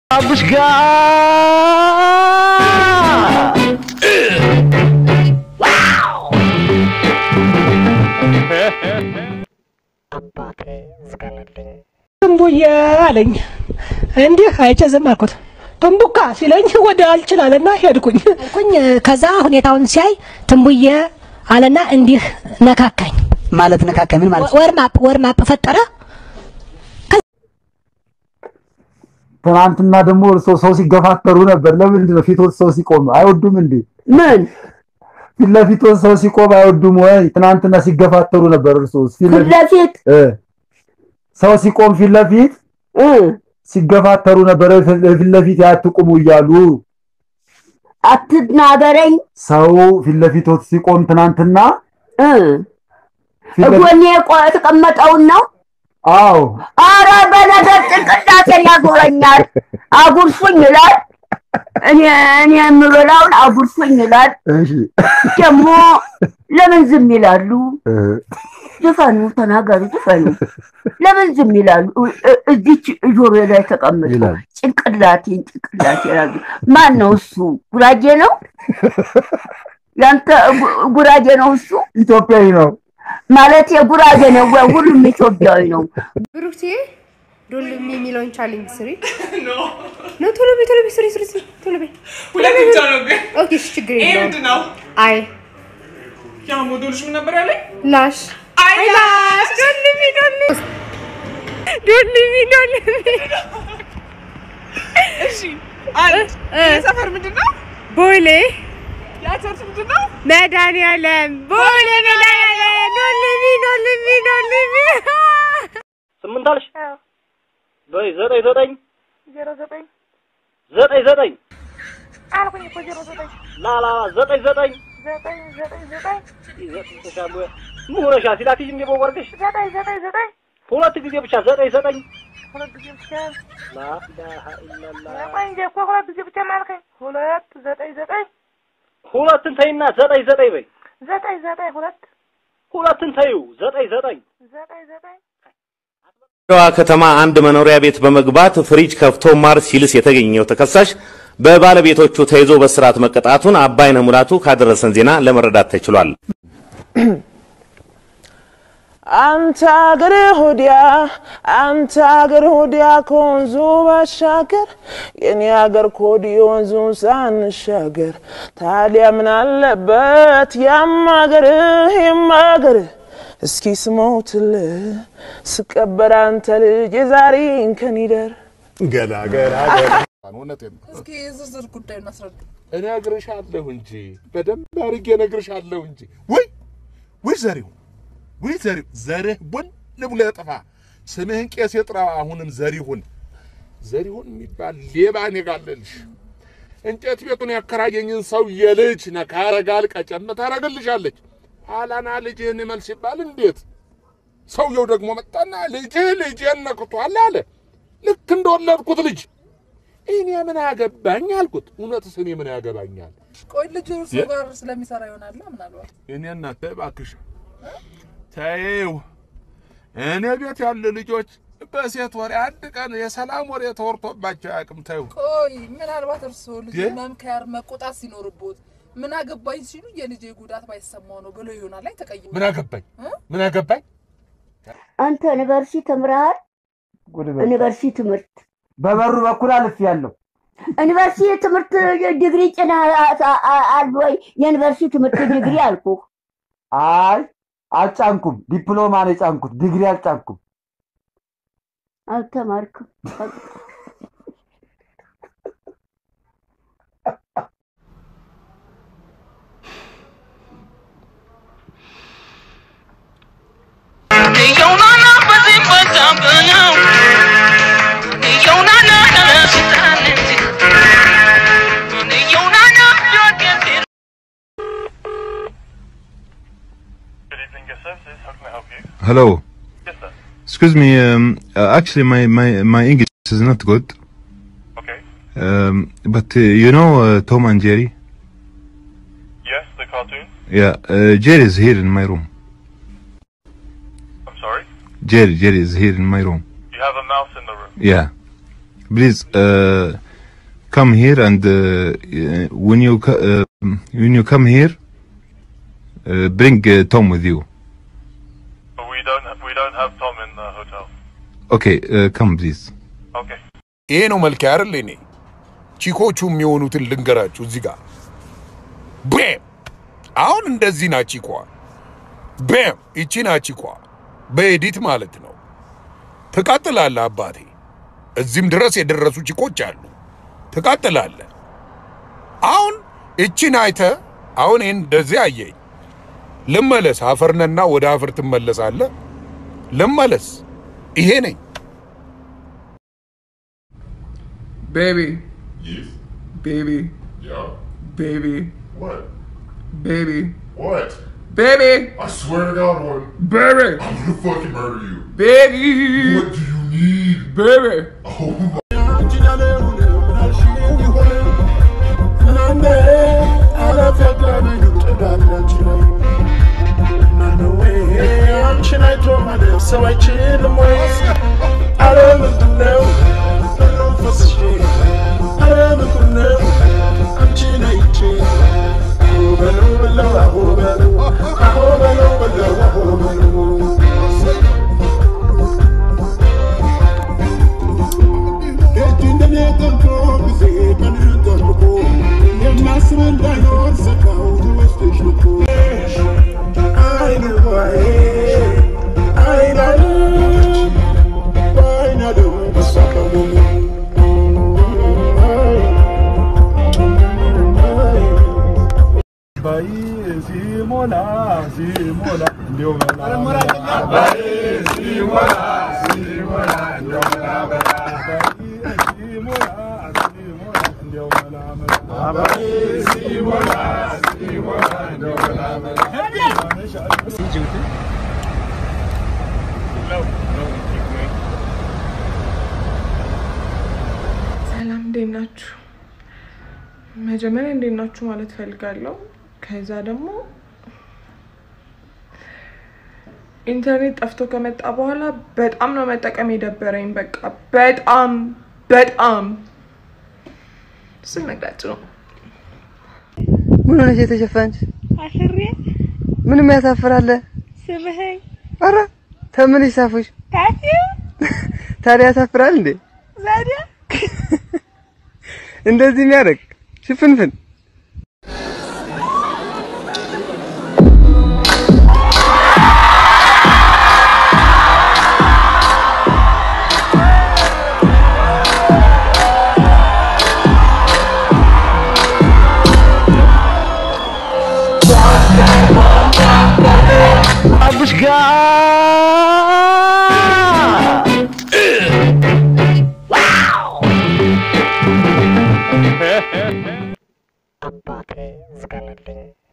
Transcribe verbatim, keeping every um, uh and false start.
Abishga Wow Tumbuya አለኝ እንዴ አይቼ ዘማርኩት tumbuka ሲለኝ ወደ አልችላለና ሄድኩኝ ኩኝ ከዛ ሁኔታውን ሲያይ tumbuye አለና እንዲህ ነካካኝ ማለት ነካካኝ ምን ማለት ወርማፕ ወርማፕ ፈጠረ ትናንትና ደግሞ ሰው ሰው ሲገፋተሩ ነበር ለምን ነው ፊት ሰው ሲቆም አይወዱም እንዴ ምን ፊት ለፊት ሰው ሲቆም አይወዱም ወይ ትናንትና ሲገፋተሩ ነበር እርሶ ፊት ለፊት እ ሰው ሲቆም ፊት ለፊት እ ሲገፋተሩ ነበር ፊት ለፊት ያትቁሙ ይያሉ አትናገረኝ ሰው ፊት ለፊት ሲቆም ትናንትና እ እጎኔ ቆይ ተቀመጠው ነው አው አረ በነገር ጥንቅዳት ያጎረኛል አጉርፉኝ ይላል እኔ እኔ ምሮላውን አጉርፉኝ ይላል እሺ ደሞ ለምን ዝም ይላሉ ዘፈኑ ተናገሩ ዘፈኑ ለምን ዝም ይላሉ እዚች ጆሮ ላይ ተቀምጦ ጭንቅላቴን ጭንቅላቴ ያዙ ማን ነው እሱ ጉራጄ ነው ያንተ ጉራጄ ነው እሱ ኢትዮጵያዊ ነው ማለት የጉራጌ ነው ሁሉም ኢትዮጵያዊ ነው ብሩክቲ ዶልሚ ሚሊዮን ቻሌንጅ ስሪ ኖ ኖ ቶሎ ቤ ቶሎ ቤ ስሪ ስሪ ቶሎ ቤ ሁለት ብቻ ነው ግን ኦኬ ችግር የለውም ኤምድ ነው አይ ያ ሞዴልሽ ምን ነበር ያለኝ ላሽ አይ ላሽ ዶልሚ ዶልሚ ዶልሚ ዶልሚ እሺ አንድ የሰፈር ምንድነው ቦይሌ ያ ቸርች ምንድነው መድኃኒዓለም ቦይሌ መድኃኒዓለም ዶልሚ ዶልሚ ዶልሚ ስምንት አልሽ በይ ዘጠኝ ዘጠኝ ዜሮ ዘጠኝ ዘጠኝ ዘጠኝ አልኩኝ እኮ ዜሮ ዘጠኝ ላላ ዘጠኝ ዘጠኝ ዘጠኝ ዘጠኝ ዘጠኝ ይዘት ተሻለ ሙሁረሻ ሲላክሽ እንደ ቦወርግሽ ዘጠኝ ዘጠኝ ዘጠኝ ሁለት ጊዜ ብቻ ዘጠኝ ዘጠኝ ሁለት ጊዜ ብቻ ላ ኢላሃ ኢላላህ ዘጠኝ እኮ ሁለት ጊዜ ብቻ ማልከኝ ሁለት ዘጠኝ ዘጠኝ ሁለትን ተይና ዘጠኝ ዘጠኝ በይ ዘጠኝ ዘጠኝ ሁለት ሁለትን ተዩ ዘጠኝ ዘጠኝ ዘጠኝ ዘጠኝ ዋ ከተማ አንድ መኖሪያ ቤት በመግባት ፍሪጅ ከፍቶ ማር ሲልስ የተገኘው ተከሳሽ በባለቤቶቹ ተይዞ በስርዓት መቀጣቱን አባይነህ ሙላቱ ካደረሰን ዜና ለመረዳት ተችሏል። አንተ አገር ሆዲያ አንተ አገር ሆዲያ ኮንዞ ባሻገር የኔ አገር ኮዲዮ ወንዙን ሳንሻገር ታዲያ ምን አለበት ያማገር የማገር እስኪ ስሞትል ስቀበር አንተ ልጅ ዛሬን ከኒደር ገላ ገላ ገላ እውነቴን እስኪ ዝርዝር ጉዳይ እናስረዳ እኔ አግርሻለሁ እንጂ በደንብ አርጌ ነግርሻለሁ እንጂ ወይ ወይ ዘሪው ወይ ዘሪው ዘርህ ቡን ለብለ ያጠፋ ስምህን ቄስ ይጥራ አሁንም ዘሪሁን ዘሪሁን የሚባል ሌባ ነጋለልሽ እንጨት ቤቱን ያከራየኝን ሰው የልጅ ነካረጋል ቀጨም ታረጋልሻለች አላና ልጅህን መልስ ይባል እንዴት ሰውየው ደግሞ መጣና ልጅ ልጅን ነክቷል አለ ልክ እንደወለድኩት ልጅ እኔ ምን አገባኝ አልኩት እውነትስ እኔ ምን ያገባኛል ቆይ ልጅ እርሱ ጋር ስለሚሰራ ይሆናል ምናልባት እኔ እናንተ ባክሽ ታየው እኔ ቤት ያሉ ልጆች በሴት ወሬ አንድ ቀን የሰላም ወሬ ተወርቶባቸው ያቅም ታዩ ቆይ ምናልባት እርሱ ልጅ መምከር መቆጣት ሲኖርበት ምን አገባኝ ሲሉ የልጄ ጉዳት ባይሰማው ነው ብሎ ይሆናል ላይ ተቀይሞ ምን አገባኝ ምን አገባኝ አንተ ዩኒቨርሲቲ ተምራል ዩኒቨርሲቲ ትምህርት በበሩ በኩል አልፍ ያለው ዩኒቨርሲቲ ትምህርት ዲግሪ ጭና አልወይ ዩኒቨርሲቲ ትምህርት ዲግሪ አልኩ አይ አጫንኩም ዲፕሎማ ነው ጫንኩት ዲግሪ አልጫንኩም አልተማርኩም Hello. Yes, sir. Excuse me. Um, uh, actually, my, my my English is not good. Okay. Um, but uh, you know uh, Tom and Jerry. Yes, the cartoon. Yeah, uh, Jerry is here in my room. I'm sorry. Jerry, Jerry is here in my room. You have a mouse in the room. Yeah. please uh, come here and uh, when you uh, when you come here, uh, bring uh, Tom with you. We don't we don't have Tom in the hotel. Okay, uh, come please. Okay. ይሄ ነው መልክ አይደል እኔ ቺኮቹ የሚሆኑትን ልንገራችሁ እዚህ ጋር ቤም አሁን እንደዚህ ናቺኳ ቤም እቺ ናቺኳ በኤዲት ማለት ነው ተቃጥላለ አባቴ እዚህም ድረስ የደረሱ ቺኮች አሉ ተቃጥላለ አሁን እቺን አይተ አሁን እንደዚህ አየኝ ለመለስ አፈርነና ወደ አፈር ትመለሳለ ለመለስ ይሄ ነኝ Baby. Yes. Baby. Yeah. Baby. What? Baby. What? Baby. I swear to God, one. Baby. I'm gonna fucking murder you. Baby. What do you need? Baby. Oh my. So I chill the most. I don't know. I don't know. I'm chilling, chilling. Over, over, over, over, over, over, over, Simola, Simola, Simola, ሰላም እንዴት ናችሁ? መጀመሪያ እንዴት ናችሁ ማለት ፈልጋለሁ። ከዛ ደግሞ ኢንተርኔት ጠፍቶ ከመጣ በኋላ በጣም ነው መጠቀም የደበረኝ። በቃ በጣም በጣም ስንነግራችሁ ነው። ምን ሆነሽ የተሸፈንሽ? አፍሬ ምንም ያሳፍራል? ስብህይ አረ ተምን ይሳፉሽ? ታፊ ታዲያ ያሳፍራል እንዴ? ዛዲያ እንደዚህ የሚያደርግ ሽፍንፍን Abush God! Wow! Abate, scanning.